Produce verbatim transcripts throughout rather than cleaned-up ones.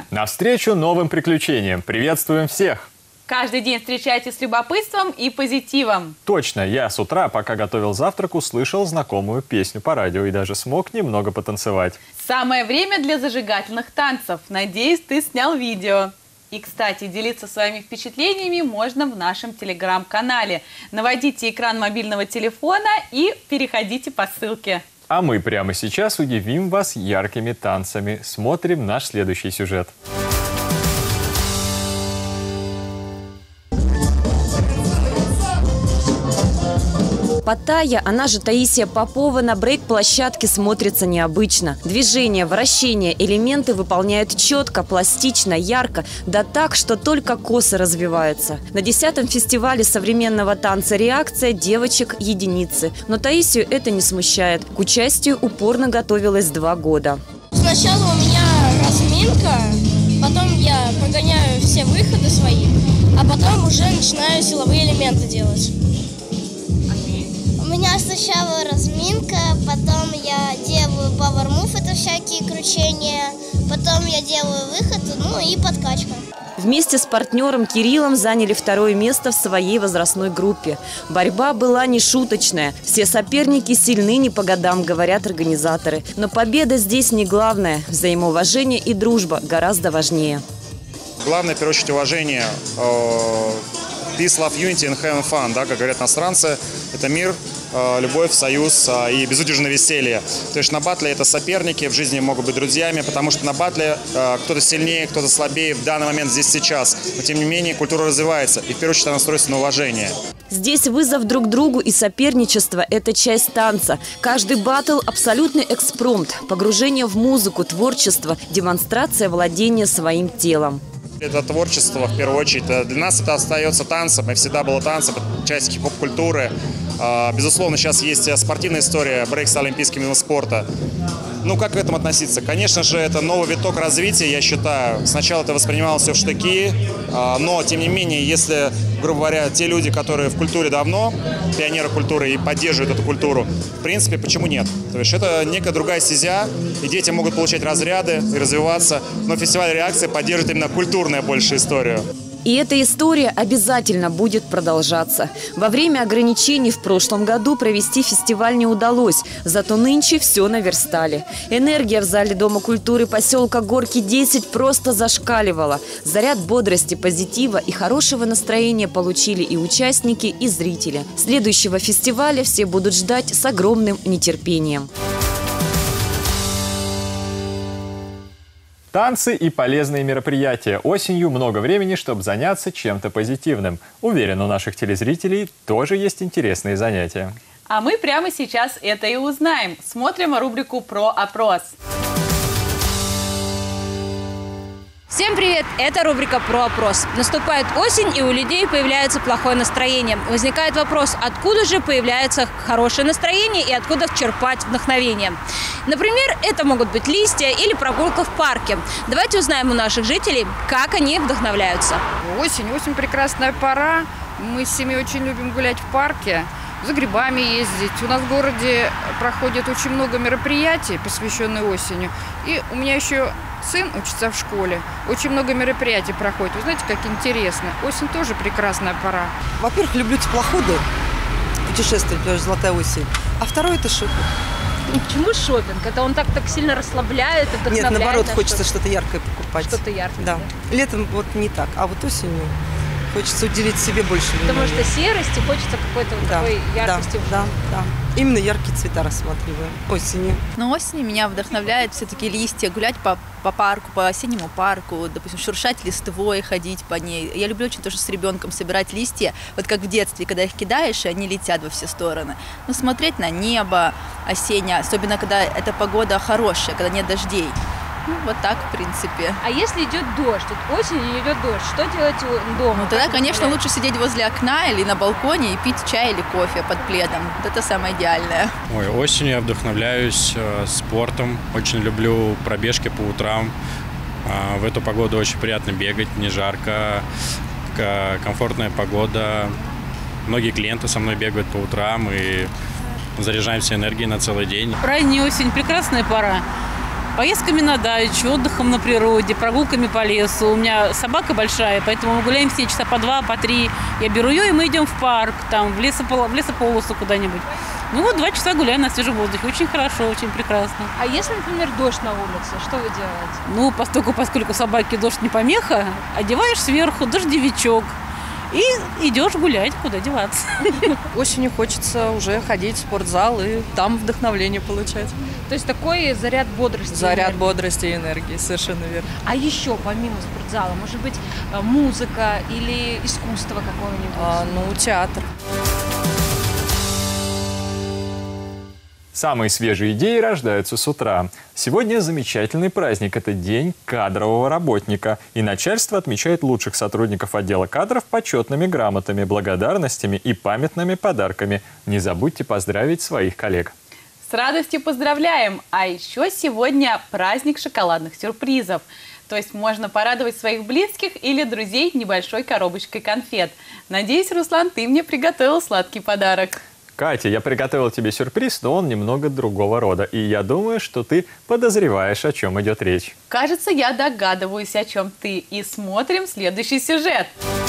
Навстречу новым приключениям. Приветствуем всех! Каждый день встречайтесь с любопытством и позитивом. Точно, я с утра, пока готовил завтрак, услышал знакомую песню по радио и даже смог немного потанцевать. Самое время для зажигательных танцев. Надеюсь, ты снял видео. И, кстати, делиться своими впечатлениями можно в нашем телеграм-канале. Наводите экран мобильного телефона и переходите по ссылке. А мы прямо сейчас удивим вас яркими танцами. Смотрим наш следующий сюжет. Паттайя, она же Таисия Попова, на брейк-площадке смотрится необычно. Движения, вращения, элементы выполняют четко, пластично, ярко, да так, что только косы развиваются. На десятом фестивале современного танца «Реакция» девочек единицы. Но Таисию это не смущает. К участию упорно готовилась два года. Сначала у меня разминка, потом я прогоняю все выходы свои, а потом уже начинаю силовые элементы делать. У меня сначала разминка, потом я делаю power move, это всякие кручения, потом я делаю выход, ну и подкачка. Вместе с партнером Кириллом заняли второе место в своей возрастной группе. Борьба была нешуточная. Все соперники сильны не по годам, говорят организаторы. Но победа здесь не главное. Взаимоуважение и дружба гораздо важнее. Главное, в первую очередь, уважение. Peace, love, unity and having fun, да, как говорят иностранцы, это мир, любовь, союз и безудержное веселье. То есть на батле это соперники, в жизни могут быть друзьями, потому что на батле кто-то сильнее, кто-то слабее в данный момент здесь сейчас. Но тем не менее культура развивается, и в первую очередь она строится на уважение. Здесь вызов друг другу и соперничество – это часть танца. Каждый баттл – абсолютный экспромт, погружение в музыку, творчество, демонстрация владения своим телом. Это творчество, в первую очередь. Для нас это остается танцем, и всегда было танцем, часть хип-хоп-культуры. Безусловно, сейчас есть спортивная история, брейк с олимпийским видом спорта. Ну, как к этому относиться? Конечно же, это новый виток развития, я считаю. Сначала это воспринималось все в штыки, но, тем не менее, если, грубо говоря, те люди, которые в культуре давно, пионеры культуры и поддерживают эту культуру, в принципе, почему нет? То есть это некая другая стезя, и дети могут получать разряды и развиваться, но фестиваль «Реакция» поддерживает именно культурную большую историю. И эта история обязательно будет продолжаться. Во время ограничений в прошлом году провести фестиваль не удалось, зато нынче все наверстали. Энергия в зале Дома культуры поселка Горки десять просто зашкаливала. Заряд бодрости, позитива и хорошего настроения получили и участники, и зрители. Следующего фестиваля все будут ждать с огромным нетерпением. Танцы и полезные мероприятия. Осенью много времени, чтобы заняться чем-то позитивным. Уверен, у наших телезрителей тоже есть интересные занятия. А мы прямо сейчас это и узнаем. Смотрим рубрику про опрос. Всем привет! Это рубрика про опрос. Наступает осень, и у людей появляется плохое настроение. Возникает вопрос, откуда же появляется хорошее настроение и откуда черпать вдохновение. Например, это могут быть листья или прогулка в парке. Давайте узнаем у наших жителей, как они вдохновляются. Осень, осень прекрасная пора. Мы с семьей очень любим гулять в парке, за грибами ездить. У нас в городе проходит очень много мероприятий, посвященных осени. И у меня еще сын учится в школе. Очень много мероприятий проходит. Вы знаете, как интересно. Осень тоже прекрасная пора. Во-первых, люблю теплоходы, путешествовать, потому что золотая осень. А второе – это шопинг. И почему шопинг? Это он так, так сильно расслабляет, вдохновляет? Нет, наоборот, на хочется что-то. что-то яркое покупать. Что-то яркое. Да. да. Летом вот не так, а вот осенью хочется уделить себе больше внимания. Потому что серости, хочется какой-то вот да, такой яркости. Да, да, да. Именно яркие цвета рассматриваем осенью. Но осенью меня вдохновляет все-таки листья, гулять по, по парку, по осеннему парку, допустим, шуршать листвой, ходить по ней. Я люблю очень тоже с ребенком собирать листья, вот как в детстве, когда их кидаешь, и они летят во все стороны. Ну, смотреть на небо осеннее, особенно когда эта погода хорошая, когда нет дождей. Ну, вот так, в принципе. А если идет дождь, вот осенью идет дождь, что делать дома? Ну, тогда, конечно, лучше сидеть возле окна или на балконе и пить чай или кофе под пледом. Вот это самое идеальное. Ой, осенью я вдохновляюсь э, спортом. Очень люблю пробежки по утрам. Э, в эту погоду очень приятно бегать, не жарко, комфортная погода. Многие клиенты со мной бегают по утрам и заряжаемся энергией на целый день. Ранняя осень – прекрасная пора. Поездками на дачу, отдыхом на природе, прогулками по лесу. У меня собака большая, поэтому мы гуляем все часа по два, по три. Я беру ее, и мы идем в парк, там, в, лесопол... в лесополосу куда-нибудь. Ну вот два часа гуляем на свежем воздухе. Очень хорошо, очень прекрасно. А если, например, дождь на улице, что вы делаете? Ну, поскольку, поскольку собаке дождь не помеха, одеваешь сверху дождевичок. И идешь гулять, куда деваться. Осенью хочется уже ходить в спортзал и там вдохновление получать. То есть такой заряд бодрости. Заряд энергии. бодрости и энергии, совершенно верно. А еще помимо спортзала, может быть, музыка или искусство какое-нибудь? А, ну, театр. Самые свежие идеи рождаются с утра. Сегодня замечательный праздник. Это День кадрового работника. И начальство отмечает лучших сотрудников отдела кадров почетными грамотами, благодарностями и памятными подарками. Не забудьте поздравить своих коллег. С радостью поздравляем! А еще сегодня праздник шоколадных сюрпризов. То есть можно порадовать своих близких или друзей небольшой коробочкой конфет. Надеюсь, Руслан, ты мне приготовил сладкий подарок. Катя, я приготовил тебе сюрприз, но он немного другого рода. И я думаю, что ты подозреваешь, о чем идет речь. Кажется, я догадываюсь, о чем ты. И смотрим следующий сюжет.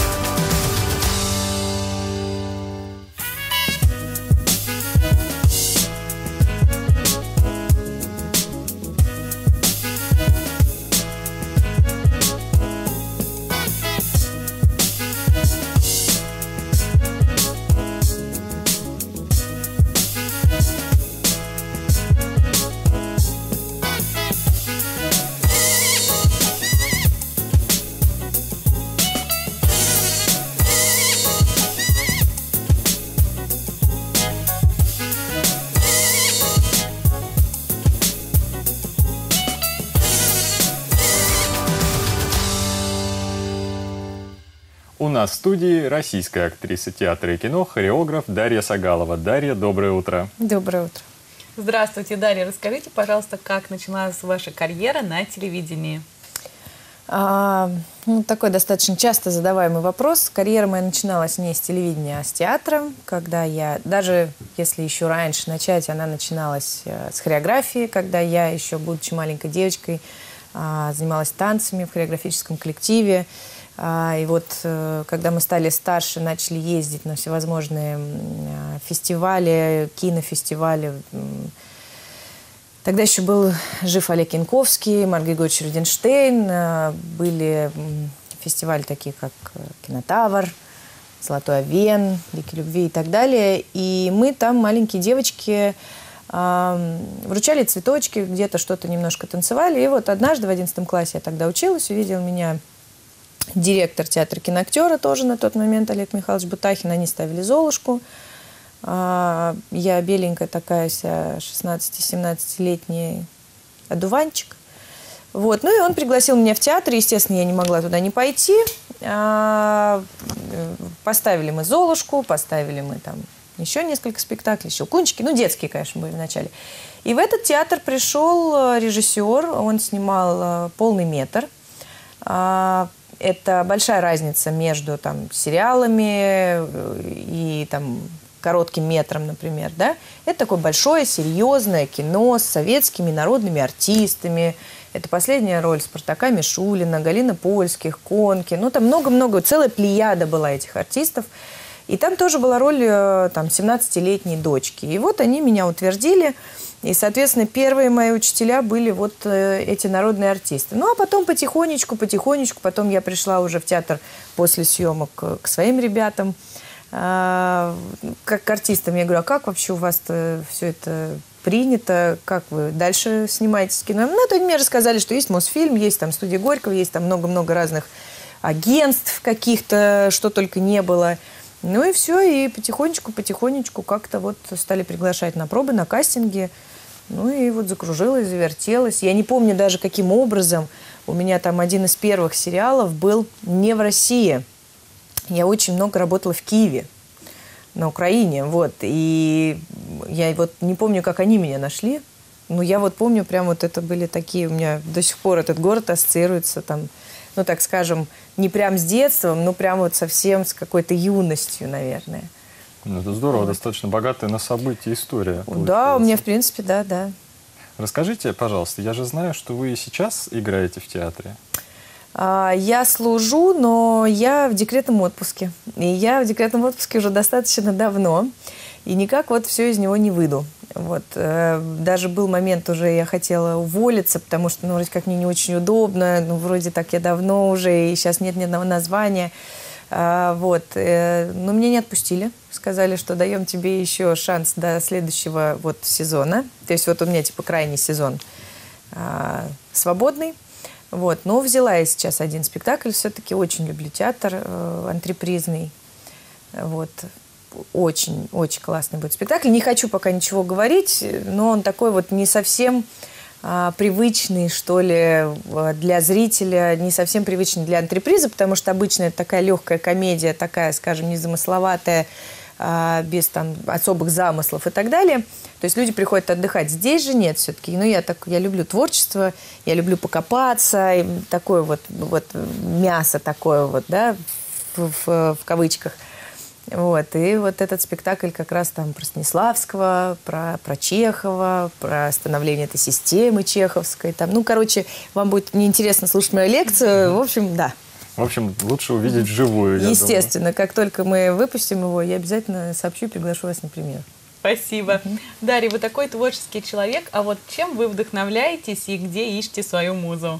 У нас в студии российская актриса театра и кино, хореограф Дарья Сагалова. Дарья, доброе утро. Доброе утро. Здравствуйте, Дарья. Расскажите, пожалуйста, как началась ваша карьера на телевидении? А, ну, такой достаточно часто задаваемый вопрос. Карьера моя начиналась не с телевидения, а с театра. Когда я, даже если еще раньше начать, она начиналась с хореографии, когда я еще, будучи маленькой девочкой, занималась танцами в хореографическом коллективе. И вот, когда мы стали старше, начали ездить на всевозможные фестивали, кинофестивали. Тогда еще был жив Олег Янковский, Марк Григорьевич Рудинштейн. Были фестивали такие, как «Кинотавр», «Золотой Овен», «Лики любви» и так далее. И мы там, маленькие девочки, вручали цветочки, где-то что-то немножко танцевали. И вот однажды в одиннадцатом классе, я тогда училась, увидел меня директор театра киноактера тоже на тот момент, Олег Михайлович Бутахин. Они ставили «Золушку». Я беленькая такая вся, шестнадцати-семнадцатилетний одуванчик. Вот. Ну и он пригласил меня в театр. Естественно, я не могла туда не пойти. Поставили мы «Золушку», поставили мы там еще несколько спектаклей, «Щелкунчики». Ну, детские, конечно, были вначале. И в этот театр пришел режиссер. Он снимал «Полный метр». Это большая разница между там, сериалами и там, коротким метром, например. Да? Это такое большое, серьезное кино с советскими народными артистами. Это последняя роль Спартака Мишулина, Галины Польских, Конки. Ну, там много-много, целая плеяда была этих артистов. И там тоже была роль там, семнадцатилетней дочки. И вот они меня утвердили. И, соответственно, первые мои учителя были вот э, эти народные артисты. Ну, а потом потихонечку, потихонечку, потом я пришла уже в театр после съемок к, к своим ребятам, э, как к артистам. Я говорю, а как вообще у вас все это принято? Как вы дальше снимаетесь в кино? Ну, то они мне рассказали, что есть Мосфильм, есть там студия Горького, есть там много-много разных агентств каких-то, что только не было. Ну и все, и потихонечку-потихонечку как-то вот стали приглашать на пробы, на кастинги. Ну и вот закружилась, завертелась. Я не помню даже, каким образом. У меня там один из первых сериалов был не в России. Я очень много работала в Киеве, на Украине. Вот. И я вот не помню, как они меня нашли. Но я вот помню, прям вот это были такие... У меня до сих пор этот город ассоциируется там... Ну, так скажем, не прям с детством, но прям вот совсем с какой-то юностью, наверное. Ну, это здорово, вот. Достаточно богатая на события история. Да, у меня, в принципе, да, да. Расскажите, пожалуйста, я же знаю, что вы и сейчас играете в театре. Я служу, но я в декретном отпуске. И я в декретном отпуске уже достаточно давно. И никак вот все из него не выйду. Вот. Даже был момент, уже я хотела уволиться, потому что, ну, вроде как мне не очень удобно. Ну, вроде так я давно уже, и сейчас нет ни одного названия. Вот. Но меня не отпустили. Сказали, что даем тебе еще шанс до следующего вот сезона. То есть вот у меня типа крайний сезон свободный. Вот. Но взяла я сейчас один спектакль. Все-таки очень люблю театр э, антрепризный. Вот. Очень, очень классный будет спектакль. Не хочу пока ничего говорить, но он такой вот не совсем э, привычный, что ли, для зрителя, не совсем привычный для антреприза, потому что обычно это такая легкая комедия, такая, скажем, незамысловатая, э, без там особых замыслов и так далее. То есть люди приходят отдыхать. Здесь же нет все-таки. Ну, я, так, я люблю творчество, я люблю покопаться, и такое вот, вот мясо такое вот, да, в, в, в кавычках. Вот. И вот этот спектакль как раз там про Станиславского, про, про Чехова, про становление этой системы чеховской. Там. Ну, короче, вам будет неинтересно слушать мою лекцию. В общем, да. В общем, лучше увидеть вживую, я Естественно. Думаю. Как только мы выпустим его, я обязательно сообщу и приглашу вас на премьеру. Спасибо. Uh-huh. Дарья, вы такой творческий человек, а вот чем вы вдохновляетесь и где ищете свою музу?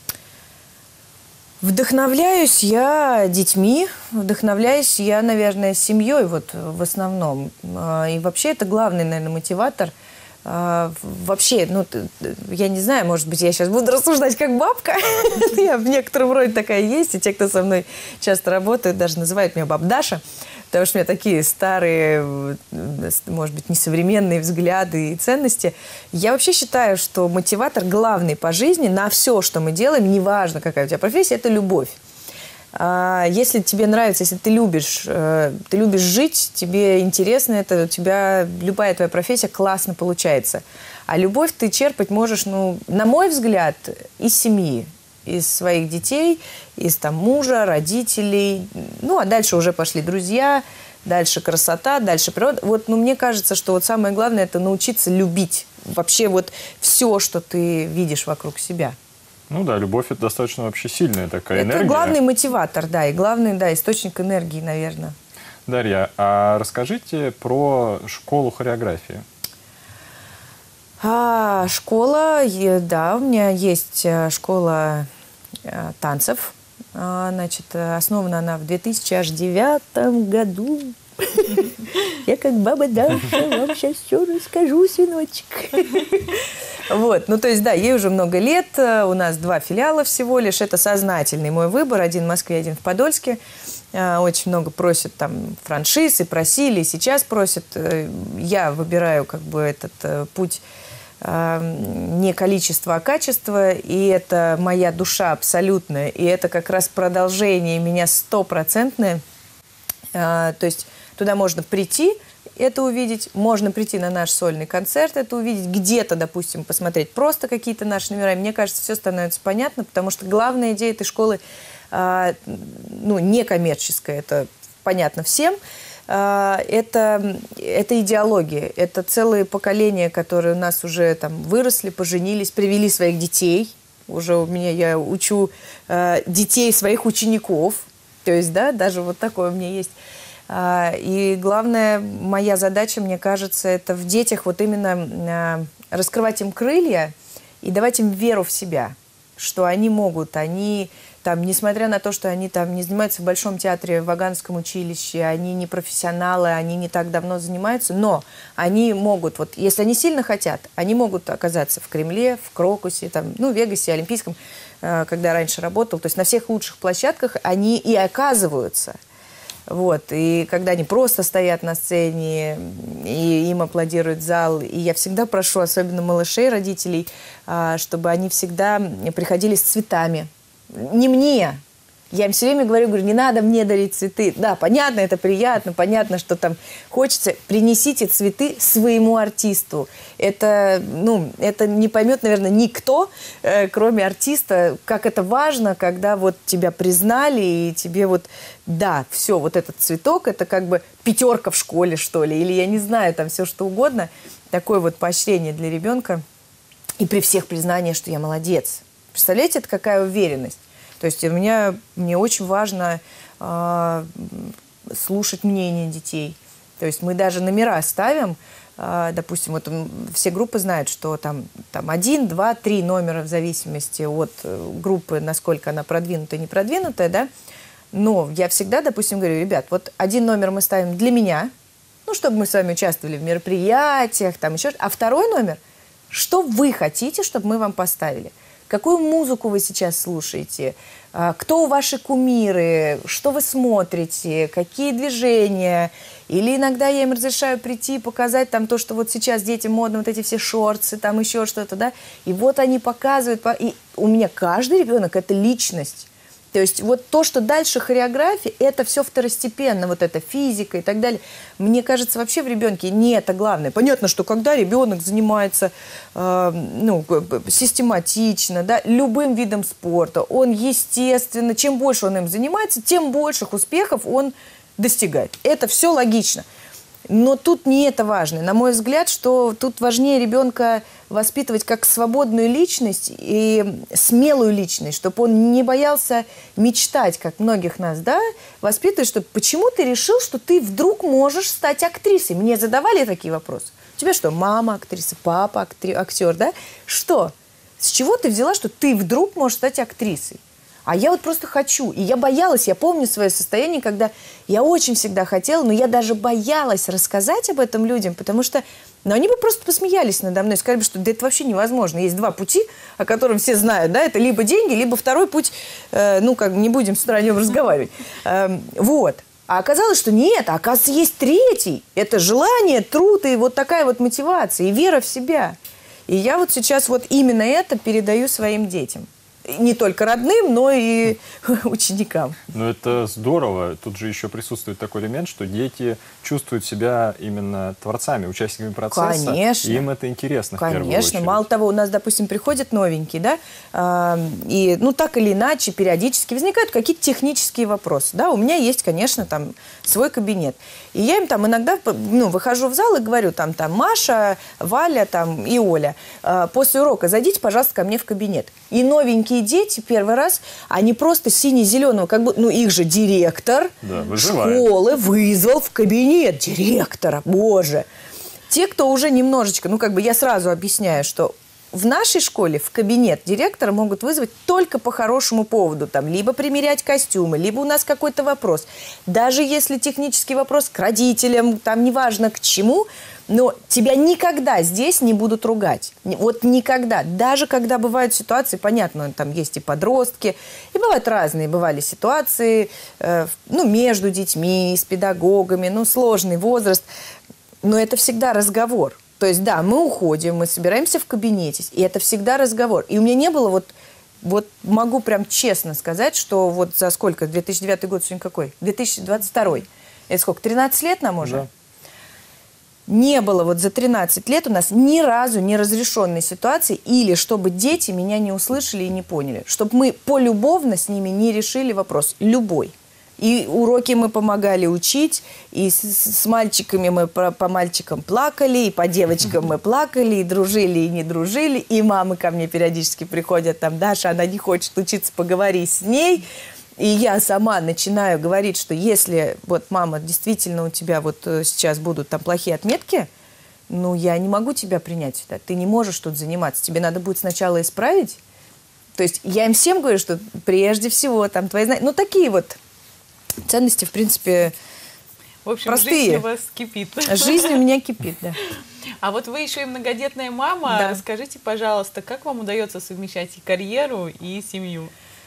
Вдохновляюсь я детьми, вдохновляюсь я, наверное, семьей вот в основном. И вообще это главный, наверное, мотиватор. Вообще, ну, я не знаю, может быть, я сейчас буду рассуждать как бабка. Я в некотором роде такая есть, и те, кто со мной часто работают, даже называют меня бабдаша. Потому что у меня такие старые, может быть, несовременные взгляды и ценности. Я вообще считаю, что мотиватор главный по жизни на все, что мы делаем, неважно, какая у тебя профессия, это любовь. Если тебе нравится, если ты любишь, ты любишь жить, тебе интересно это, у тебя любая твоя профессия классно получается. А любовь ты черпать можешь, ну, на мой взгляд, из семьи. Из своих детей, из там мужа, родителей. Ну, а дальше уже пошли друзья, дальше красота, дальше природа. Вот, ну, мне кажется, что вот самое главное – это научиться любить вообще вот все, что ты видишь вокруг себя. Ну да, любовь – это достаточно вообще сильная такая это энергия. Это главный мотиватор, да, и главный, да, источник энергии, наверное. Дарья, а расскажите про школу хореографии. А, школа, да, у меня есть школа танцев. Значит, основана она в две тысячи девятом году. Я как баба Даша вам сейчас все расскажу, сыночек. Вот, ну то есть, да, ей уже много лет. У нас два филиала всего лишь. Это сознательный мой выбор. Один в Москве, один в Подольске. Очень много просят там франшиз, и просили, и сейчас просят. Я выбираю как бы этот путь не количество, а качество, и это моя душа абсолютная, и это как раз продолжение меня стопроцентное. То есть туда можно прийти, это увидеть, можно прийти на наш сольный концерт, это увидеть, где-то, допустим, посмотреть просто какие-то наши номера. Мне кажется, все становится понятно, потому что главная идея этой школы, ну, некоммерческая, это понятно всем. Это, это идеология, это целые поколения, которые у нас уже там выросли, поженились, привели своих детей. Уже у меня я учу э, детей своих учеников, то есть, да, даже вот такое у меня есть. А, и главная моя задача, мне кажется, это в детях вот именно э, раскрывать им крылья и давать им веру в себя, что они могут, они... Там, несмотря на то, что они там не занимаются в Большом театре, в Ваганском училище, они не профессионалы, они не так давно занимаются, но они могут, вот если они сильно хотят, они могут оказаться в Кремле, в Крокусе, там, ну, в Вегасе, Олимпийском, э, когда раньше работал. То есть на всех лучших площадках они и оказываются. Вот. И когда они просто стоят на сцене, и им аплодирует зал, и я всегда прошу, особенно малышей, родителей, э, чтобы они всегда приходили с цветами. Не мне. Я им все время говорю, говорю, не надо мне дарить цветы. Да, понятно, это приятно, понятно, что там хочется. Принесите цветы своему артисту. Это, ну, это не поймет, наверное, никто, э, кроме артиста, как это важно, когда вот тебя признали, и тебе вот, да, все, вот этот цветок, это как бы пятерка в школе, что ли, или я не знаю, там все что угодно. Такое вот поощрение для ребенка. И при всех признаниях, что я молодец. Представляете, это какая уверенность? То есть у меня, мне очень важно э, слушать мнение детей. То есть мы даже номера ставим, э, допустим, вот все группы знают, что там, там один, два, три номера в зависимости от группы, насколько она продвинутая, не продвинутая, да. Но я всегда, допустим, говорю, ребят, вот один номер мы ставим для меня, ну, чтобы мы с вами участвовали в мероприятиях, там еще, а второй номер, что вы хотите, чтобы мы вам поставили? Какую музыку вы сейчас слушаете? Кто ваши кумиры? Что вы смотрите? Какие движения? Или иногда я им разрешаю прийти и показать там то, что вот сейчас детям модно, вот эти все шорты, там еще что-то, да? И вот они показывают. И у меня каждый ребенок – это личность. То есть вот то, что дальше хореография, это все второстепенно, вот эта физика и так далее. Мне кажется, вообще в ребенке не это главное. Понятно, что когда ребенок занимается э, ну, систематично, да, любым видом спорта, он, естественно, чем больше он им занимается, тем больших успехов он достигает. Это все логично. Но тут не это важно. На мой взгляд, что тут важнее ребенка воспитывать как свободную личность и смелую личность, чтобы он не боялся мечтать, как многих нас, да, воспитывать, что почему ты решил, что ты вдруг можешь стать актрисой? Мне задавали такие вопросы. У тебя что, мама актриса, папа актри... актер, да? Что? С чего ты взяла, что ты вдруг можешь стать актрисой? А я вот просто хочу. И я боялась, я помню свое состояние, когда я очень всегда хотела, но я даже боялась рассказать об этом людям, потому что ну, они бы просто посмеялись надо мной, сказали бы, что да это вообще невозможно. Есть два пути, о котором все знают, да, это либо деньги, либо второй путь, э, ну, как не будем с утра о нем разговаривать. Э, вот. А оказалось, что нет, а оказывается, есть третий. Это желание, труд и вот такая вот мотивация, и вера в себя. И я вот сейчас вот именно это передаю своим детям. Не только родным, но и ученикам. Ну, это здорово. Тут же еще присутствует такой элемент, что дети чувствуют себя именно творцами, участниками процесса. Конечно. И им это интересно, Конечно. в первую очередь. Мало того, у нас, допустим, приходят новенькие, да, э, и, ну, так или иначе, периодически возникают какие-то технические вопросы, да. У меня есть, конечно, там, свой кабинет. И я им там иногда, ну, выхожу в зал и говорю, там, там, Маша, Валя, там, и Оля, э, после урока зайдите, пожалуйста, ко мне в кабинет. И новенькие дети первый раз, они просто сине-зеленого, как бы, ну, их же директор да, школы вызвал в кабинет директора, боже. Те, кто уже немножечко, ну, как бы я сразу объясняю, что в нашей школе в кабинет директора могут вызвать только по хорошему поводу, там, либо примерять костюмы, либо у нас какой-то вопрос. Даже если технический вопрос к родителям, там, неважно к чему, но тебя никогда здесь не будут ругать. Вот никогда. Даже когда бывают ситуации, понятно, там есть и подростки, и бывают разные, бывали ситуации, э, ну, между детьми, с педагогами, ну, сложный возраст. Но это всегда разговор. То есть, да, мы уходим, мы собираемся в кабинете, и это всегда разговор. И у меня не было вот, вот могу прям честно сказать, что вот за сколько, две тысячи девятый год сегодня какой? две тысячи двадцать второй. Это сколько, тринадцать лет нам уже? Да. Не было вот за тринадцать лет у нас ни разу не разрешенной ситуации, или чтобы дети меня не услышали и не поняли. Чтобы мы полюбовно с ними не решили вопрос. Любой. И уроки мы помогали учить, и с, с мальчиками мы по, по мальчикам плакали, и по девочкам мы плакали, и дружили, и не дружили. И мамы ко мне периодически приходят, там, Даша, она не хочет учиться, поговори с ней. И я сама начинаю говорить, что если, вот, мама, действительно у тебя вот сейчас будут там плохие отметки, ну, я не могу тебя принять сюда. Ты не можешь тут заниматься. Тебе надо будет сначала исправить. То есть я им всем говорю, что прежде всего там твои знания... Ну, такие вот ценности, в принципе, в общем, простые. Жизнь у вас кипит. Жизнь у меня кипит, да. А вот вы еще и многодетная мама. Да. Скажите, пожалуйста, как вам удается совмещать и карьеру, и семью?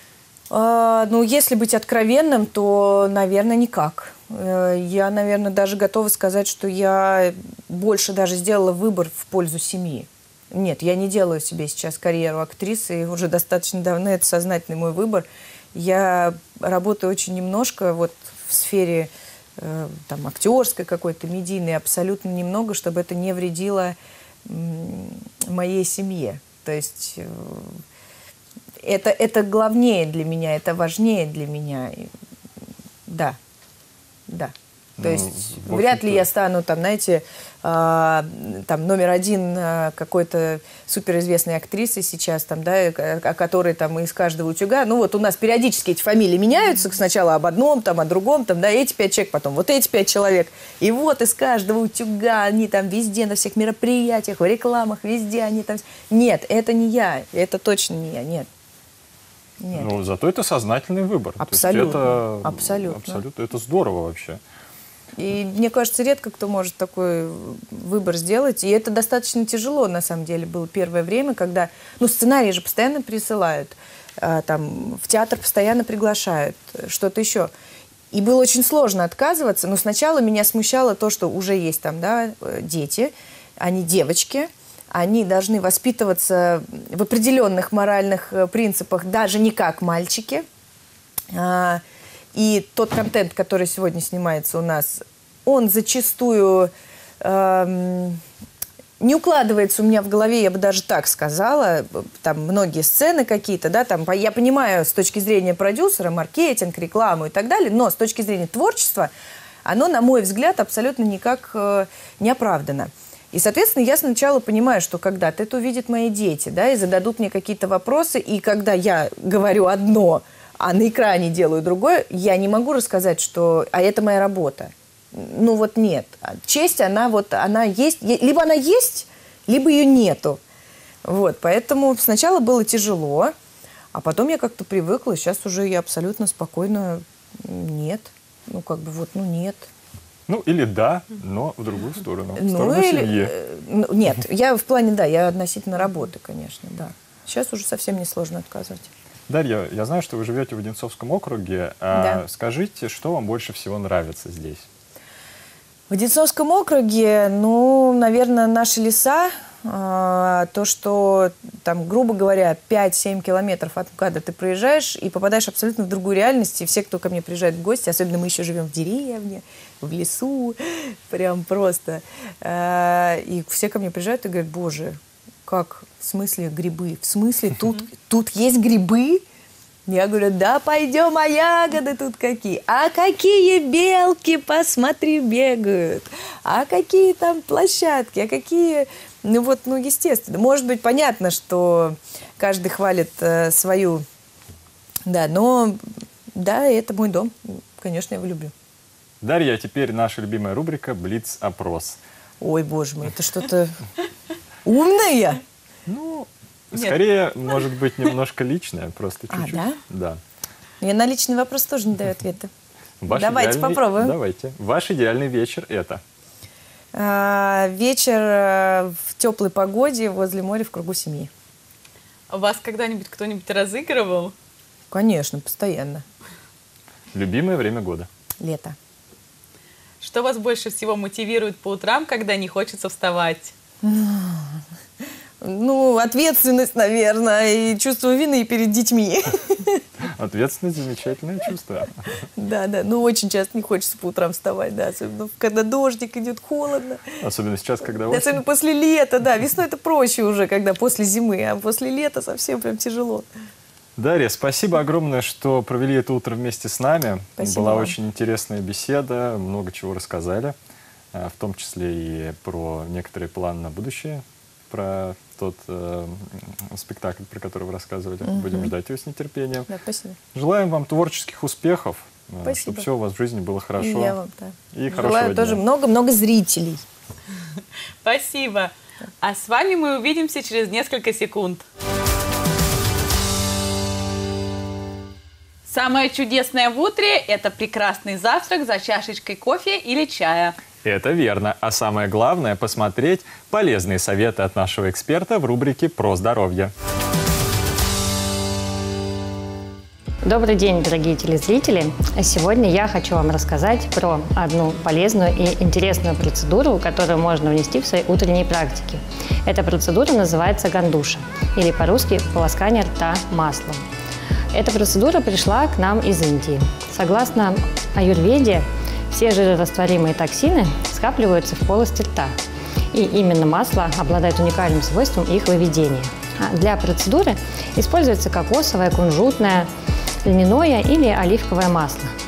А, ну, если быть откровенным, то, наверное, никак. Я, наверное, даже готова сказать, что я больше даже сделала выбор в пользу семьи. Нет, я не делаю себе сейчас карьеру актрисы, и уже достаточно давно это сознательный мой выбор. Я работаю очень немножко вот в сфере э, там, актерской какой-то, медийной, абсолютно немного, чтобы это не вредило м, моей семье. То есть э, это, это главнее для меня, это важнее для меня. Да, да. То есть ну, вряд ли я стану, там, знаете, э, там, номер один э, какой-то суперизвестной актрисы сейчас, там, да, о которой там из каждого утюга. Ну вот у нас периодически эти фамилии меняются, сначала об одном, там, о другом, там, да, эти пять человек, потом вот эти пять человек. И вот из каждого утюга они там везде, на всех мероприятиях, в рекламах, везде они там... Нет, это не я, это точно не я, нет. Нет. Ну, зато это сознательный выбор. Абсолютно. Это, абсолютно. абсолютно. Это здорово вообще. И мне кажется, редко кто может такой выбор сделать. И это достаточно тяжело, на самом деле, было первое время, когда... Ну, сценарии же постоянно присылают, там, в театр постоянно приглашают, что-то еще. И было очень сложно отказываться. Но сначала меня смущало то, что уже есть там, да, дети, они девочки, они должны воспитываться в определенных моральных принципах, даже не как мальчики. И тот контент, который сегодня снимается у нас, он зачастую эм, не укладывается у меня в голове, я бы даже так сказала. Там многие сцены какие-то, да, там, я понимаю с точки зрения продюсера, маркетинг, рекламу и так далее, но с точки зрения творчества, оно, на мой взгляд, абсолютно никак э, не оправдано. И, соответственно, я сначала понимаю, что когда-то это увидят мои дети, да, и зададут мне какие-то вопросы, и когда я говорю одно, а на экране делаю другое, я не могу рассказать, что «а это моя работа». Ну вот нет. Честь, она вот, она есть, либо она есть, либо ее нету. Вот, поэтому сначала было тяжело, а потом я как-то привыкла, сейчас уже я абсолютно спокойно нет. Ну как бы вот, ну нет. Ну или да, но в другую сторону, в ну, сторону или, семьи. Нет, я в плане, да, я относительно работы, конечно, да. Сейчас уже совсем несложно отказывать. Дарья, я знаю, что вы живете в Одинцовском округе. А да. Скажите, что вам больше всего нравится здесь? В Одинцовском округе, ну, наверное, наши леса. А, то, что, там, грубо говоря, пять-семь километров от МКАДа ты проезжаешь и попадаешь абсолютно в другую реальность. И все, кто ко мне приезжает в гости, особенно мы еще живем в деревне, в лесу, прям просто. А, и все ко мне приезжают и говорят: боже, как, в смысле грибы? В смысле тут, тут есть грибы? Я говорю: да, пойдем, а ягоды тут какие? А какие белки, посмотри, бегают? А какие там площадки? А какие... Ну вот, ну естественно. Может быть, понятно, что каждый хвалит э, свою... Да, но да, это мой дом. Конечно, я его люблю. Дарья, а теперь наша любимая рубрика «Блиц-опрос». Ой, боже мой, это что-то умное? Ну... Скорее, Нет. может быть, немножко личное, просто чуть-чуть. А, да? Да. Я на личный вопрос тоже не даю ответа. Ваш Давайте идеальный... попробуем. Давайте. Ваш идеальный вечер – это? А, вечер в теплой погоде возле моря в кругу семьи. Вас когда-нибудь кто-нибудь разыгрывал? Конечно, постоянно. Любимое время года? Лето. Что вас больше всего мотивирует по утрам, когда не хочется вставать? Ну, ответственность, наверное, и чувство вины перед детьми. Ответственность – замечательное чувство. Да, да. Ну, очень часто не хочется по утрам вставать, да. Особенно, когда дождик идет, холодно. Особенно сейчас, когда осень. Особенно после лета, да. Весной это проще уже, когда после зимы, а после лета совсем прям тяжело. Дарья, спасибо огромное, что провели это утро вместе с нами. Спасибо Была вам. очень интересная беседа, много чего рассказали, в том числе и про некоторые планы на будущее, про тот э, спектакль, про который вы рассказывали. Угу. Будем ждать его с нетерпением. Да, спасибо. Желаем вам творческих успехов, спасибо. Чтобы все у вас в жизни было хорошо. И я вам, да. И желаю тоже много-много зрителей. Спасибо. А с вами мы увидимся через несколько секунд. Самое чудесное в утре – это прекрасный завтрак за чашечкой кофе или чая. Это верно. А самое главное – посмотреть полезные советы от нашего эксперта в рубрике «Про здоровье». Добрый день, дорогие телезрители! Сегодня я хочу вам рассказать про одну полезную и интересную процедуру, которую можно внести в свои утренние практики. Эта процедура называется гандуша, или по-русски полоскание рта маслом. Эта процедура пришла к нам из Индии. Согласно аюрведе, все жирорастворимые токсины скапливаются в полости рта. И именно масло обладает уникальным свойством их выведения. Для процедуры используется кокосовое, кунжутное, льняное или оливковое масло.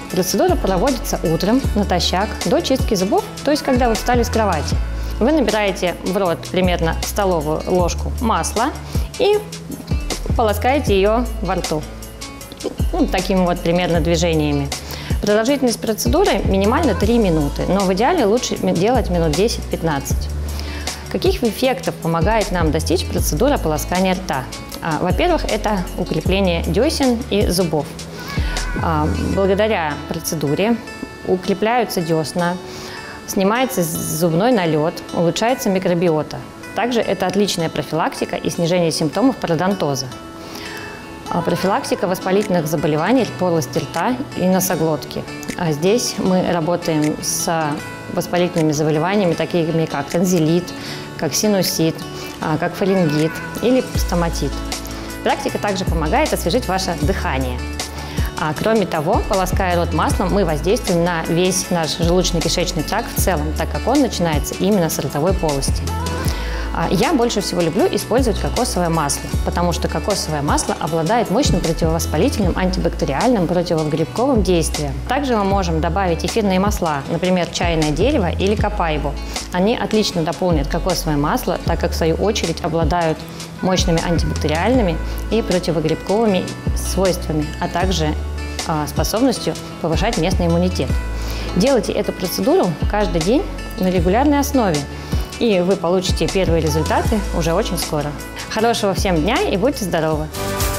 Процедура проводится утром натощак до чистки зубов, то есть когда вы встали с кровати. Вы набираете в рот примерно столовую ложку масла и полоскаете ее во рту. Ну, такими вот примерно движениями. Продолжительность процедуры минимально три минуты, но в идеале лучше делать минут десять-пятнадцать. Каких эффектов помогает нам достичь процедура полоскания рта? А, во-первых, это укрепление десен и зубов. А, благодаря процедуре укрепляются десна, снимается зубной налет, улучшается микробиота. Также это отличная профилактика и снижение симптомов пародонтоза. А профилактика воспалительных заболеваний полости рта и носоглотки. А здесь мы работаем с воспалительными заболеваниями, такими как танзелит, как синусит, как фарингит или стоматит. Практика также помогает освежить ваше дыхание. А кроме того, полоская рот маслом, мы воздействуем на весь наш желудочно-кишечный тракт в целом, так как он начинается именно с ротовой полости. Я больше всего люблю использовать кокосовое масло, потому что кокосовое масло обладает мощным противовоспалительным, антибактериальным, противогрибковым действием. Также мы можем добавить эфирные масла, например, чайное дерево или копайбу. Они отлично дополнят кокосовое масло, так как в свою очередь обладают мощными антибактериальными и противогрибковыми свойствами, а также э, способностью повышать местный иммунитет. Делайте эту процедуру каждый день на регулярной основе, и вы получите первые результаты уже очень скоро. Хорошего всем дня и будьте здоровы!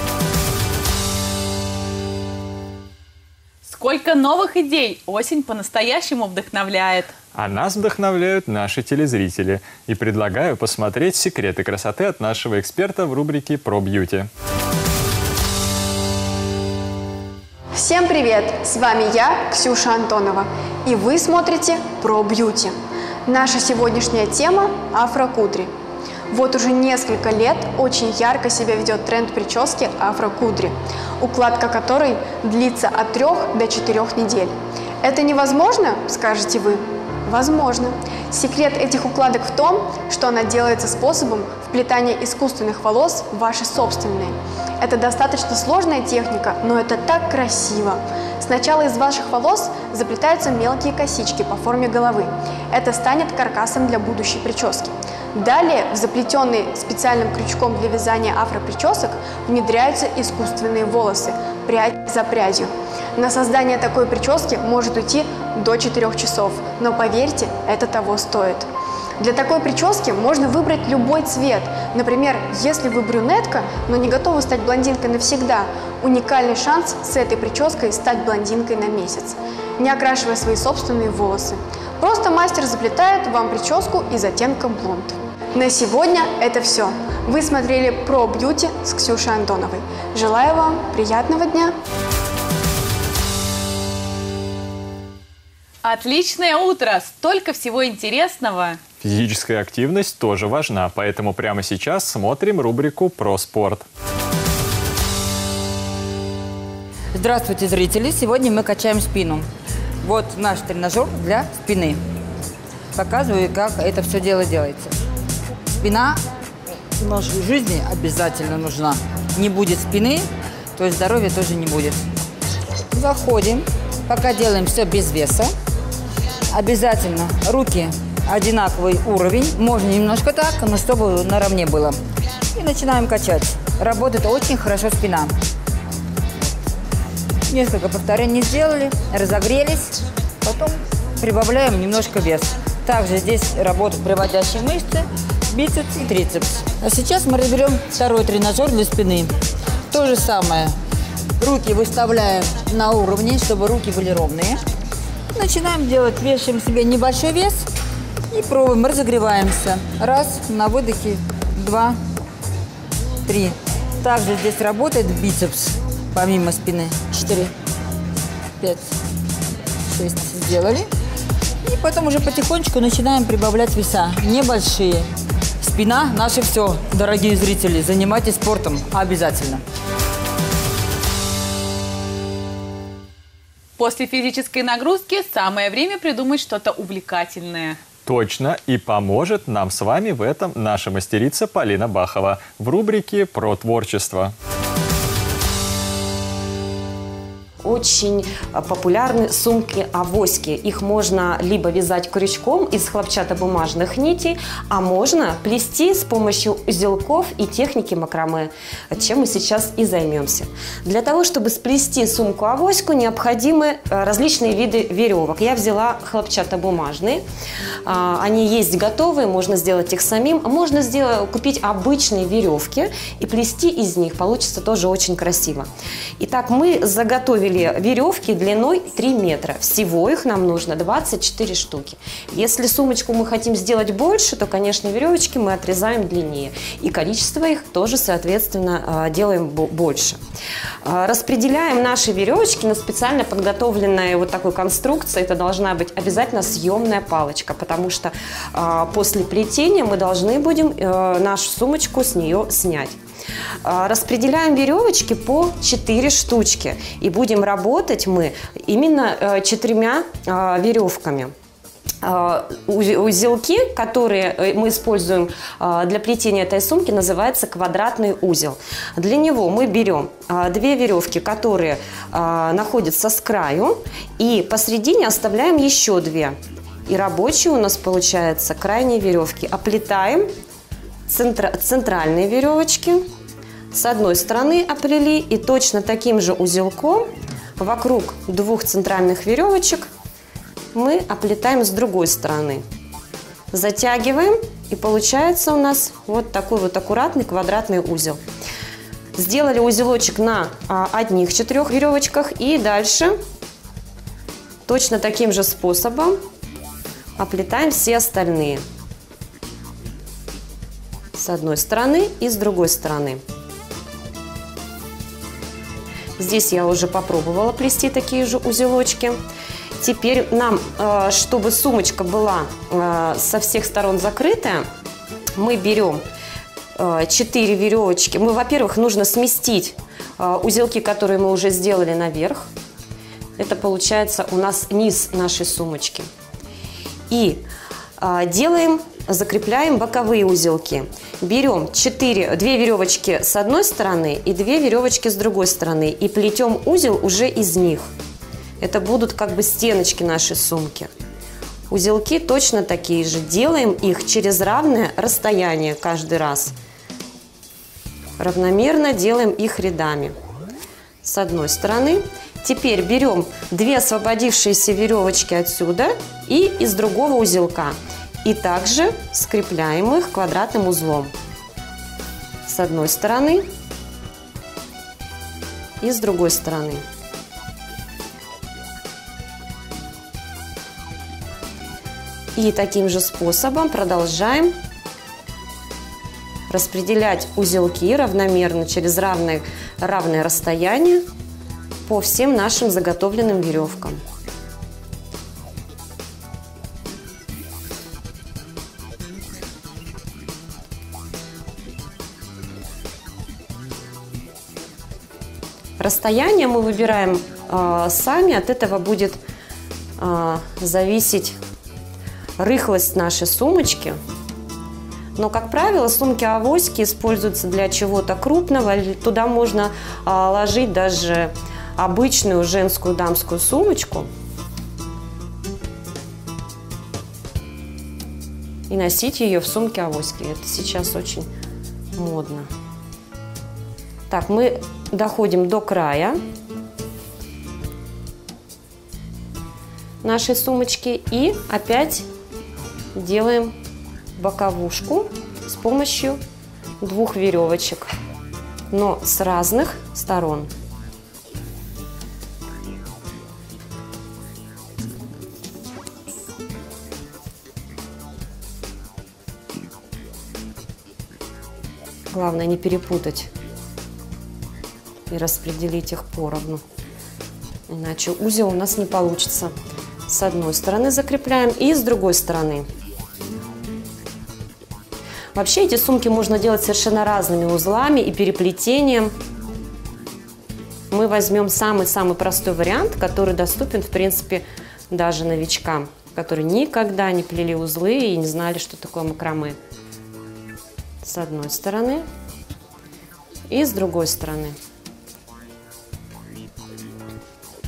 Сколько новых идей! Осень по-настоящему вдохновляет. А нас вдохновляют наши телезрители. И предлагаю посмотреть секреты красоты от нашего эксперта в рубрике «Про бьюти». Всем привет! С вами я, Ксюша Антонова. И вы смотрите «Про бьюти». Наша сегодняшняя тема – афрокудри. Вот уже несколько лет очень ярко себя ведет тренд прически афрокудри, укладка которой длится от трех до четырех недель. Это невозможно, скажете вы? Возможно. Секрет этих укладок в том, что она делается способом вплетания искусственных волос в ваши собственные. Это достаточно сложная техника, но это так красиво. Сначала из ваших волос заплетаются мелкие косички по форме головы. Это станет каркасом для будущей прически. Далее в заплетенные специальным крючком для вязания афропричесок внедряются искусственные волосы, прядь за прядью. На создание такой прически может уйти до четырёх часов, но поверьте, это того стоит. Для такой прически можно выбрать любой цвет. Например, если вы брюнетка, но не готовы стать блондинкой навсегда, уникальный шанс с этой прической стать блондинкой на месяц, не окрашивая свои собственные волосы. Просто мастер заплетает вам прическу из оттенка блонд. На сегодня это все. Вы смотрели «Про бьюти» с Ксюшей Антоновой. Желаю вам приятного дня! Отличное утро! Столько всего интересного! Физическая активность тоже важна, поэтому прямо сейчас смотрим рубрику «Про спорт». Здравствуйте, зрители! Сегодня мы качаем спину. Вот наш тренажер для спины. Показываю, как это все дело делается. Спина в нашей жизни обязательно нужна. Не будет спины, то есть здоровья тоже не будет. Заходим. Пока делаем все без веса. Обязательно руки одинаковый уровень. Можно немножко так, но чтобы наравне было. И начинаем качать. Работает очень хорошо спина. Несколько повторений сделали, разогрелись. Потом прибавляем немножко вес. Также здесь работают приводящие мышцы, бицепс и трицепс. А сейчас мы разберем второй тренажер для спины. То же самое. Руки выставляем на уровне, чтобы руки были ровные. Начинаем делать, вешаем себе небольшой вес и пробуем, разогреваемся. Раз, на выдохе, два, три. Также здесь работает бицепс, помимо спины. Четыре, пять, шесть сделали. И потом уже потихонечку начинаем прибавлять веса, небольшие. Спина – наше все, дорогие зрители. Занимайтесь спортом обязательно. После физической нагрузки самое время придумать что-то увлекательное. Точно, и поможет нам с вами в этом наша мастерица Полина Бахова в рубрике «Про творчество». очень популярны сумки-авоськи. Их можно либо вязать крючком из хлопчатобумажных нитей, а можно плести с помощью узелков и техники макраме, чем мы сейчас и займемся. Для того, чтобы сплести сумку-авоську, необходимы различные виды веревок. Я взяла хлопчатобумажные. Они есть готовые, можно сделать их самим. Можно сделать, купить обычные веревки и плести из них. Получится тоже очень красиво. Итак, мы заготовили веревки длиной три метра. Всего их нам нужно двадцать четыре штуки. Если сумочку мы хотим сделать больше, то, конечно, веревочки мы отрезаем длиннее. И количество их тоже, соответственно, делаем больше. Распределяем наши веревочки на специально подготовленной вот такой конструкции. Это должна быть обязательно съемная палочка, потому что после плетения мы должны будем нашу сумочку с нее снять. Распределяем веревочки по четыре штучки. И будем работать мы именно четырьмя веревками. Узелки, которые мы используем для плетения этой сумки, называется квадратный узел. Для него мы берем две веревки, которые находятся с краю, и посередине оставляем еще две. И рабочие у нас получается крайние веревки. Оплетаем центр, центральные веревочки. С одной стороны оплели, и точно таким же узелком вокруг двух центральных веревочек мы оплетаем с другой стороны. Затягиваем, и получается у нас вот такой вот аккуратный квадратный узел. Сделали узелочек на одних четырех веревочках, и дальше точно таким же способом оплетаем все остальные. С одной стороны и с другой стороны. Здесь я уже попробовала плести такие же узелочки. Теперь нам, чтобы сумочка была со всех сторон закрытая, мы берем четыре веревочки. Мы, во-первых, нужно сместить узелки, которые мы уже сделали, наверх. Это получается у нас низ нашей сумочки. И делаем, закрепляем боковые узелки. Берем четыре, две веревочки с одной стороны и две веревочки с другой стороны. И плетем узел уже из них. Это будут как бы стеночки нашей сумки. Узелки точно такие же. Делаем их через равное расстояние каждый раз. Равномерно делаем их рядами. С одной стороны. Теперь берем две освободившиеся веревочки отсюда и из другого узелка. И также скрепляем их квадратным узлом. С одной стороны и с другой стороны. И таким же способом продолжаем распределять узелки равномерно через равное, равное расстояние по всем нашим заготовленным веревкам. Расстояние мы выбираем э, сами, от этого будет э, зависеть рыхлость нашей сумочки. Но, как правило, сумки-авоськи используются для чего-то крупного. Туда можно э, ложить даже обычную женскую дамскую сумочку и носить ее в сумке-авоське. Это сейчас очень модно. Так, мы доходим до края нашей сумочки и опять делаем боковушку с помощью двух веревочек, но с разных сторон. Главное не перепутать и распределить их поровну, иначе узел у нас не получится. С одной стороны закрепляем и с другой стороны. Вообще эти сумки можно делать совершенно разными узлами и переплетением. Мы возьмем самый-самый простой вариант, который доступен, в принципе, даже новичкам, которые никогда не плели узлы и не знали, что такое макраме. С одной стороны и с другой стороны.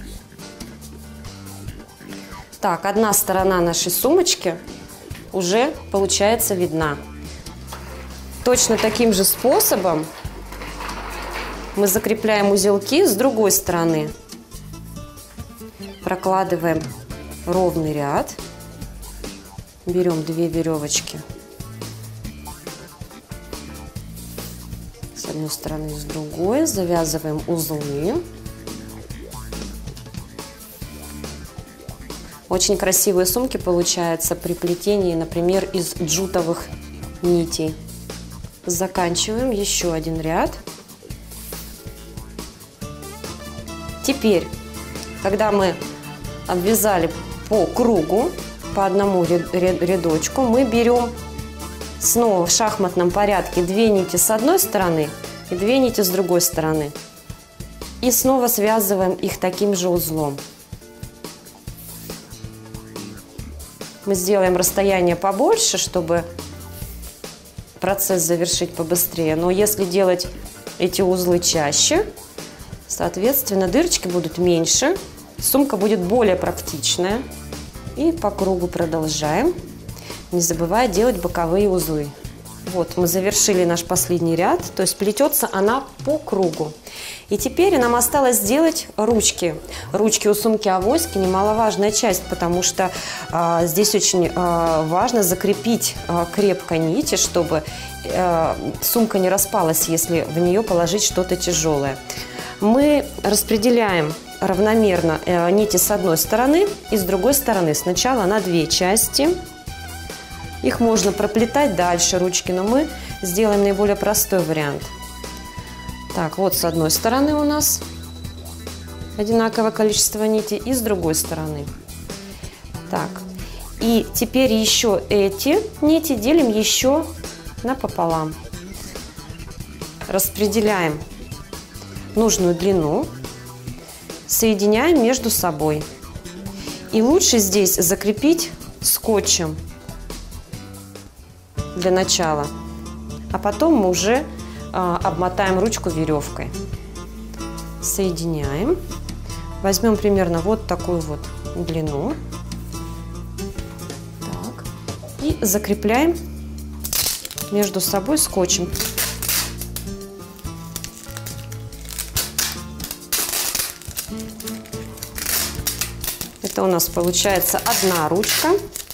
Так, одна сторона нашей сумочки уже получается видна. Точно таким же способом мы закрепляем узелки с другой стороны. Прокладываем ровный ряд. Берем две веревочки с одной стороны и с другой. Завязываем узлы. Очень красивые сумки получаются при плетении, например, из джутовых нитей. Заканчиваем еще один ряд. Теперь, когда мы обвязали по кругу, по одному рядочку, мы берем снова в шахматном порядке две нити с одной стороны и две нити с другой стороны. И снова связываем их таким же узлом. Мы сделаем расстояние побольше, чтобы процесс завершить побыстрее. Но если делать эти узлы чаще, соответственно, дырочки будут меньше, сумка будет более практичная. И по кругу продолжаем, не забывая делать боковые узлы. Вот, мы завершили наш последний ряд, то есть плетется она по кругу. И теперь нам осталось сделать ручки. Ручки у сумки авоськи немаловажная часть, потому что а, здесь очень а, важно закрепить а, крепко нити, чтобы а, сумка не распалась, если в нее положить что-то тяжелое. Мы распределяем равномерно э, нити с одной стороны и с другой стороны. Сначала на две части. Их можно проплетать дальше ручки, но мы сделаем наиболее простой вариант. Так, вот с одной стороны у нас одинаковое количество нитей и с другой стороны. Так, и теперь еще эти нити делим еще напополам. Распределяем нужную длину. Соединяем между собой. И лучше здесь закрепить скотчем для начала, а потом мы уже а, обмотаем ручку веревкой. Соединяем. Возьмем примерно вот такую вот длину. Так. И закрепляем между собой скотчем. Это у нас получается одна ручка.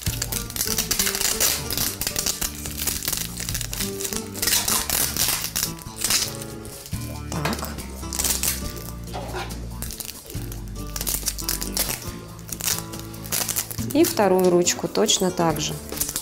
Так. И вторую ручку точно так же.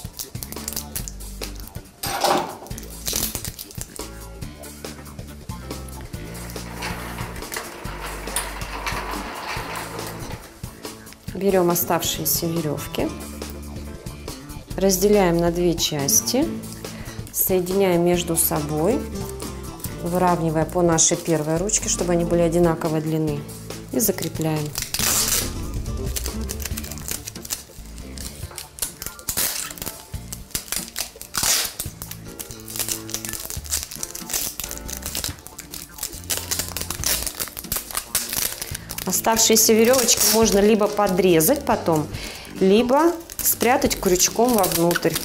Берем оставшиеся веревки, разделяем на две части, соединяем между собой, выравнивая по нашей первой ручке, чтобы они были одинаковой длины, и закрепляем. Оставшиеся веревочки можно либо подрезать потом, либо спрятать крючком вовнутрь.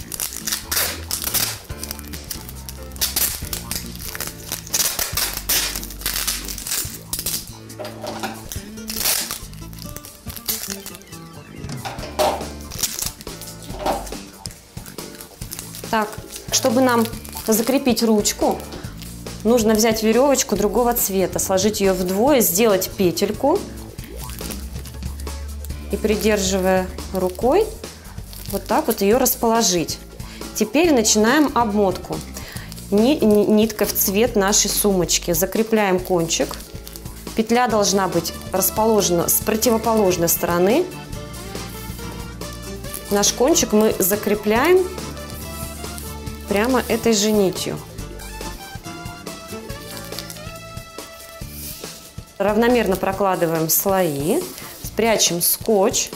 Так, чтобы нам закрепить ручку, нужно взять веревочку другого цвета, сложить ее вдвое, сделать петельку и, придерживая рукой, вот так вот ее расположить. Теперь начинаем обмотку. Нитка в цвет нашей сумочки. Закрепляем кончик. Петля должна быть расположена с противоположной стороны. Наш кончик мы закрепляем прямо этой же нитью. Равномерно прокладываем слои, спрячем скотч.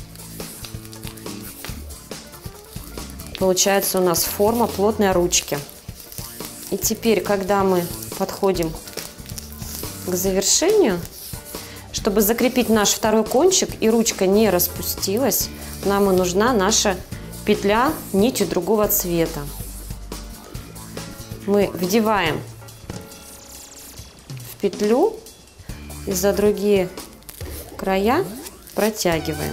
Получается у нас форма плотной ручки. И теперь, когда мы подходим к завершению, чтобы Чтобы закрепить наш второй кончик и ручка не распустилась, нам и нужна наша петля нитью другого цвета. Мы вдеваем в петлю и за другие края протягиваем.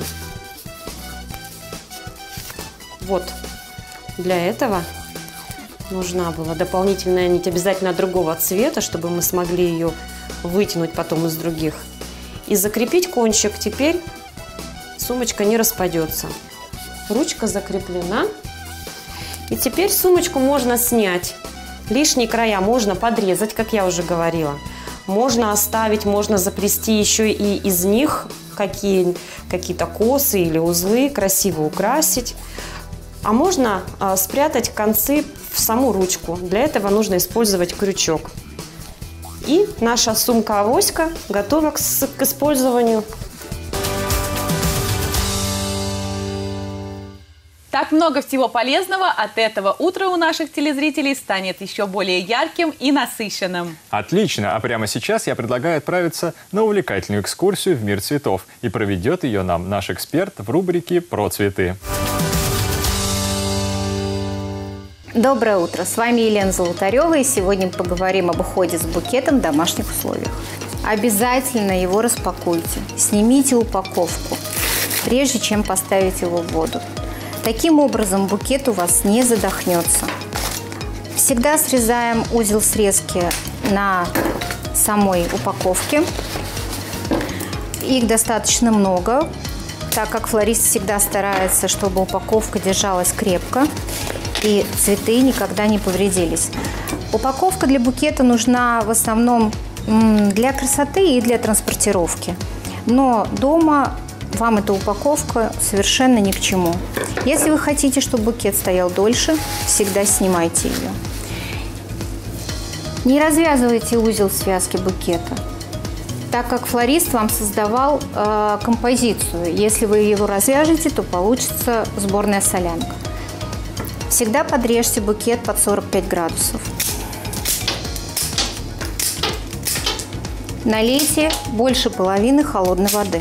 Вот. Для этого нужна была дополнительная нить, обязательно другого цвета, чтобы мы смогли ее вытянуть потом из других. И закрепить кончик. Теперь сумочка не распадется. Ручка закреплена. И теперь сумочку можно снять. Лишние края можно подрезать, как я уже говорила. Можно оставить, можно заплести еще и из них какие, какие-то косы или узлы, красиво украсить. А можно а, спрятать концы в саму ручку. Для этого нужно использовать крючок. И наша сумка-авоська готова к, к использованию. Так много всего полезного, от этого утро у наших телезрителей станет еще более ярким и насыщенным. Отлично! А прямо сейчас я предлагаю отправиться на увлекательную экскурсию в мир цветов. И проведет ее нам наш эксперт в рубрике «Про цветы». Доброе утро! С вами Елена Золотарева, и сегодня мы поговорим об уходе за букетом в домашних условиях. Обязательно его распакуйте, снимите упаковку, прежде чем поставить его в воду. Таким образом букет у вас не задохнется. Всегда срезаем узел срезки на самой упаковке. Их достаточно много, так как флорист всегда старается, чтобы упаковка держалась крепко и цветы никогда не повредились. Упаковка для букета нужна в основном для красоты и для транспортировки. Но дома вам эта упаковка совершенно ни к чему. Если вы хотите, чтобы букет стоял дольше, всегда снимайте ее. Не развязывайте узел связки букета, так как флорист вам создавал э, композицию. Если вы его развяжете, то получится сборная солянка. Всегда подрежьте букет под сорок пять градусов. Налейте больше половины холодной воды.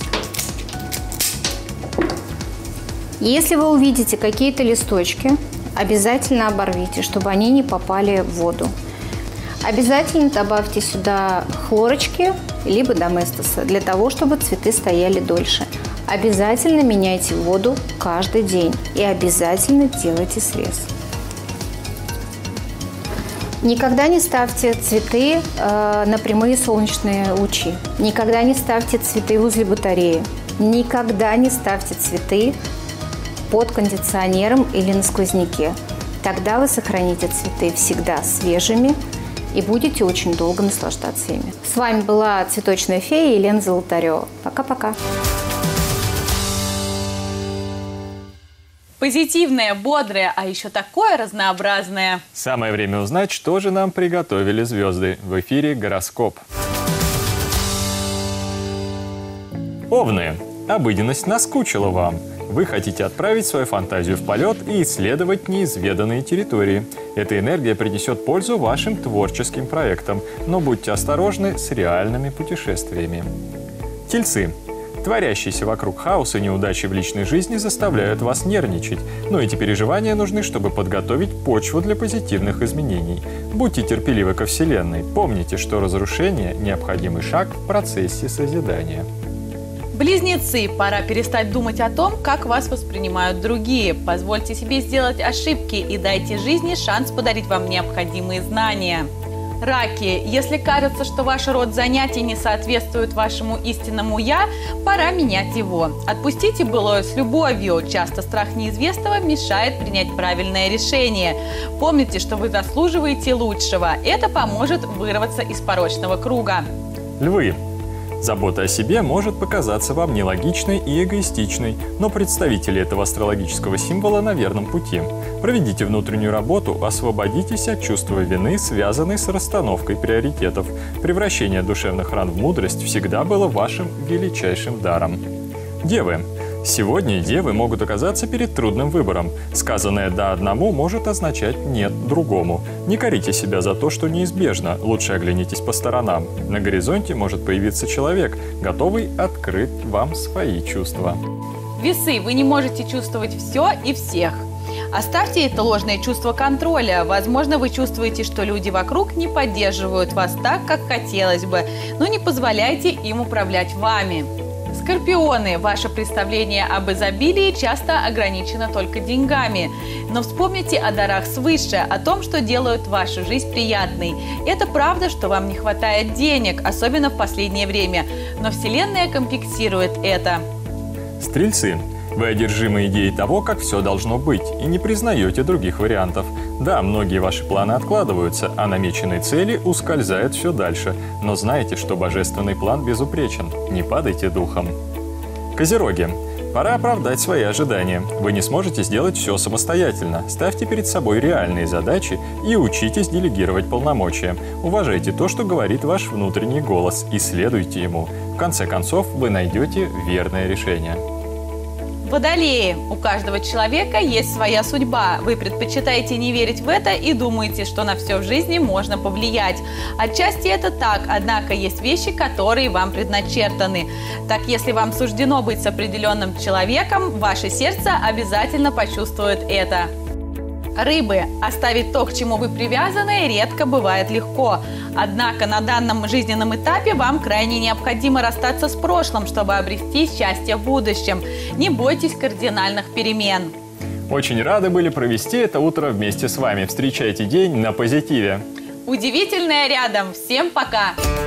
Если вы увидите какие-то листочки, обязательно оборвите, чтобы они не попали в воду. Обязательно добавьте сюда хлорочки, либо доместоса, для того, чтобы цветы стояли дольше. Обязательно меняйте воду каждый день и обязательно делайте срез. Никогда не ставьте цветы э, на прямые солнечные лучи. Никогда не ставьте цветы возле батареи. Никогда не ставьте цветы под кондиционером или на сквозняке. Тогда вы сохраните цветы всегда свежими и будете очень долго наслаждаться ими. С вами была цветочная фея Елена Золотарева. Пока-пока. Позитивное, бодрое, а еще такое разнообразное. Самое время узнать, что же нам приготовили звезды. В эфире гороскоп. Овны. Обыденность наскучила вам. Вы хотите отправить свою фантазию в полет и исследовать неизведанные территории. Эта энергия принесет пользу вашим творческим проектам, но будьте осторожны с реальными путешествиями. Тельцы. Творящиеся вокруг хаос и неудачи в личной жизни заставляют вас нервничать, но эти переживания нужны, чтобы подготовить почву для позитивных изменений. Будьте терпеливы ко Вселенной. Помните, что разрушение – необходимый шаг в процессе созидания. Близнецы, пора перестать думать о том, как вас воспринимают другие. Позвольте себе сделать ошибки и дайте жизни шанс подарить вам необходимые знания. Раки, если кажется, что ваш род занятий не соответствует вашему истинному «я», пора менять его. Отпустите былое с любовью. Часто страх неизвестного мешает принять правильное решение. Помните, что вы заслуживаете лучшего. Это поможет вырваться из порочного круга. Львы. Забота о себе может показаться вам нелогичной и эгоистичной, но представители этого астрологического символа на верном пути. Проведите внутреннюю работу, освободитесь от чувства вины, связанной с расстановкой приоритетов. Превращение душевных ран в мудрость всегда было вашим величайшим даром. Девы. Сегодня девы могут оказаться перед трудным выбором. Сказанное «да» одному может означать «нет» другому. Не корите себя за то, что неизбежно. Лучше оглянитесь по сторонам. На горизонте может появиться человек, готовый открыть вам свои чувства. Весы, вы не можете чувствовать все и всех. Оставьте это ложное чувство контроля. Возможно, вы чувствуете, что люди вокруг не поддерживают вас так, как хотелось бы, но не позволяйте им управлять вами. Скорпионы, ваше представление об изобилии часто ограничено только деньгами. Но вспомните о дарах свыше, о том, что делают вашу жизнь приятной. Это правда, что вам не хватает денег, особенно в последнее время. Но Вселенная компенсирует это. Стрельцы. Вы одержимы идеей того, как все должно быть, и не признаете других вариантов. Да, многие ваши планы откладываются, а намеченные цели ускользают все дальше. Но знайте, что божественный план безупречен. Не падайте духом. Козероги. Пора оправдать свои ожидания. Вы не сможете сделать все самостоятельно. Ставьте перед собой реальные задачи и учитесь делегировать полномочия. Уважайте то, что говорит ваш внутренний голос, и следуйте ему. В конце концов, вы найдете верное решение. Водолеи. У каждого человека есть своя судьба. Вы предпочитаете не верить в это и думаете, что на все в жизни можно повлиять. Отчасти это так, однако есть вещи, которые вам предначертаны. Так, если вам суждено быть с определенным человеком, ваше сердце обязательно почувствует это. Рыбы. Оставить то, к чему вы привязаны, редко бывает легко. Однако на данном жизненном этапе вам крайне необходимо расстаться с прошлым, чтобы обрести счастье в будущем. Не бойтесь кардинальных перемен. Очень рады были провести это утро вместе с вами. Встречайте день на позитиве. Удивительное рядом. Всем пока!